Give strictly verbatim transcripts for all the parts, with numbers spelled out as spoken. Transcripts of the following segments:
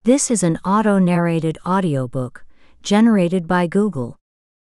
This is an auto-narrated audiobook, generated by Google.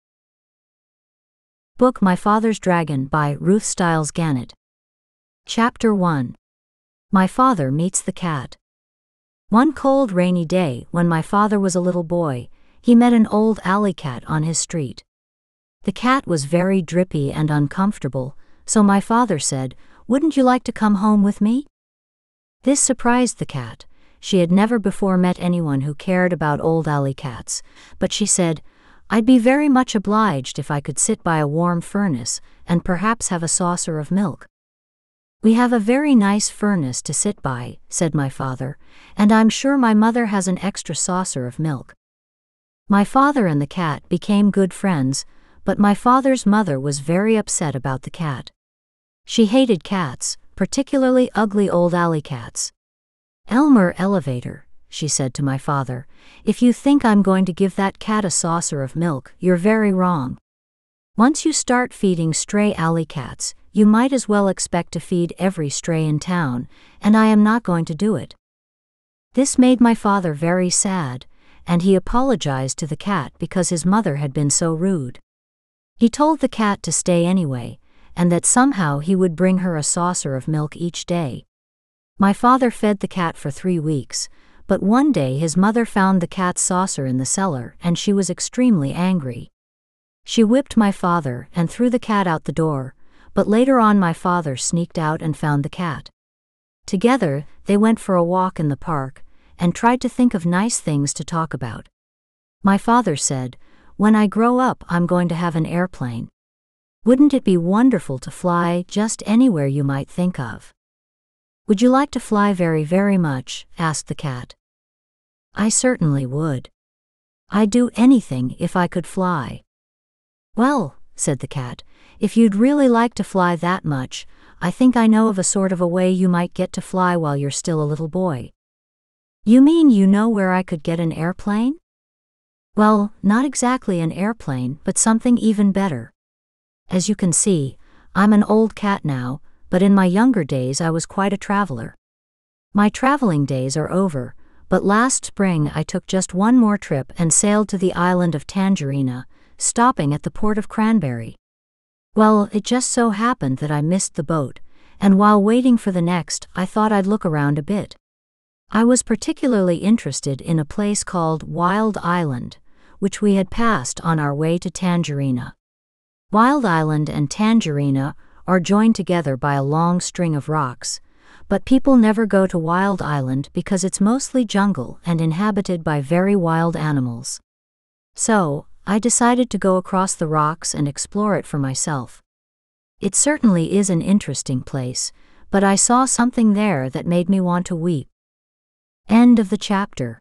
Book My Father's Dragon by Ruth Stiles Gannett. Chapter one. My Father Meets the Cat. One cold rainy day when my father was a little boy, he met an old alley cat on his street. The cat was very drippy and uncomfortable, so my father said, "Wouldn't you like to come home with me?" This surprised the cat. She had never before met anyone who cared about old alley cats, but she said, "I'd be very much obliged if I could sit by a warm furnace and perhaps have a saucer of milk." "We have a very nice furnace to sit by," said my father, "and I'm sure my mother has an extra saucer of milk." My father and the cat became good friends, but my father's mother was very upset about the cat. She hated cats, particularly ugly old alley cats. "Elmer Elevator," she said to my father, "if you think I'm going to give that cat a saucer of milk, you're very wrong. Once you start feeding stray alley cats, you might as well expect to feed every stray in town, and I am not going to do it." This made my father very sad, and he apologized to the cat because his mother had been so rude. He told the cat to stay anyway, and that somehow he would bring her a saucer of milk each day. My father fed the cat for three weeks, but one day his mother found the cat's saucer in the cellar and she was extremely angry. She whipped my father and threw the cat out the door, but later on my father sneaked out and found the cat. Together, they went for a walk in the park and tried to think of nice things to talk about. My father said, "When I grow up, I'm going to have an airplane. Wouldn't it be wonderful to fly just anywhere you might think of?" "Would you like to fly very, very much?" asked the cat. "I certainly would. I'd do anything if I could fly." "Well," said the cat, "if you'd really like to fly that much, I think I know of a sort of a way you might get to fly while you're still a little boy." "You mean you know where I could get an airplane?" "Well, not exactly an airplane, but something even better. As you can see, I'm an old cat now, but in my younger days I was quite a traveler. My traveling days are over, but last spring I took just one more trip and sailed to the island of Tangerina, stopping at the port of Cranberry. Well, it just so happened that I missed the boat, and while waiting for the next, I thought I'd look around a bit. I was particularly interested in a place called Wild Island, which we had passed on our way to Tangerina. Wild Island and Tangerina are joined together by a long string of rocks, but people never go to Wild Island because it's mostly jungle and inhabited by very wild animals. So, I decided to go across the rocks and explore it for myself. It certainly is an interesting place, but I saw something there that made me want to weep. End of the chapter.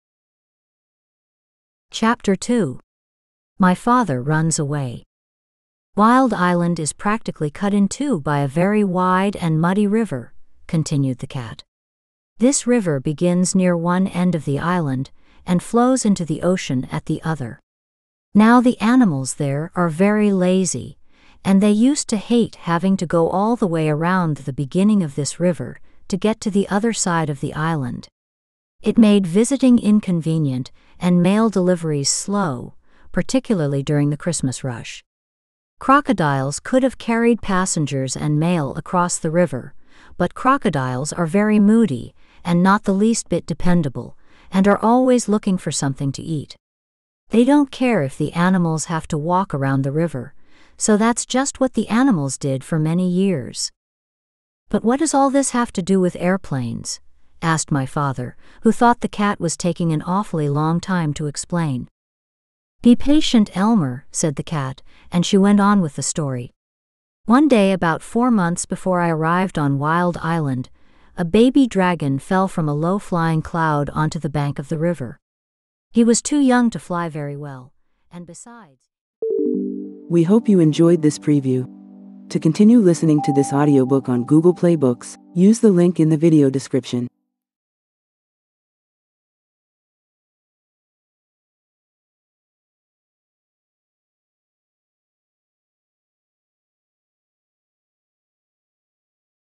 Chapter two. My Father Runs Away. "Wild Island is practically cut in two by a very wide and muddy river," continued the cat. "This river begins near one end of the island and flows into the ocean at the other. Now the animals there are very lazy, and they used to hate having to go all the way around the beginning of this river to get to the other side of the island. It made visiting inconvenient and mail deliveries slow, particularly during the Christmas rush. Crocodiles could have carried passengers and mail across the river, but crocodiles are very moody and not the least bit dependable, and are always looking for something to eat. They don't care if the animals have to walk around the river, so that's just what the animals did for many years." "But what does all this have to do with airplanes?" asked my father, who thought the cat was taking an awfully long time to explain. "Be patient, Elmer," said the cat, and she went on with the story. "One day about four months before I arrived on Wild Island, a baby dragon fell from a low-flying cloud onto the bank of the river. He was too young to fly very well, and besides..." We hope you enjoyed this preview. To continue listening to this audiobook on Google Play Books, use the link in the video description.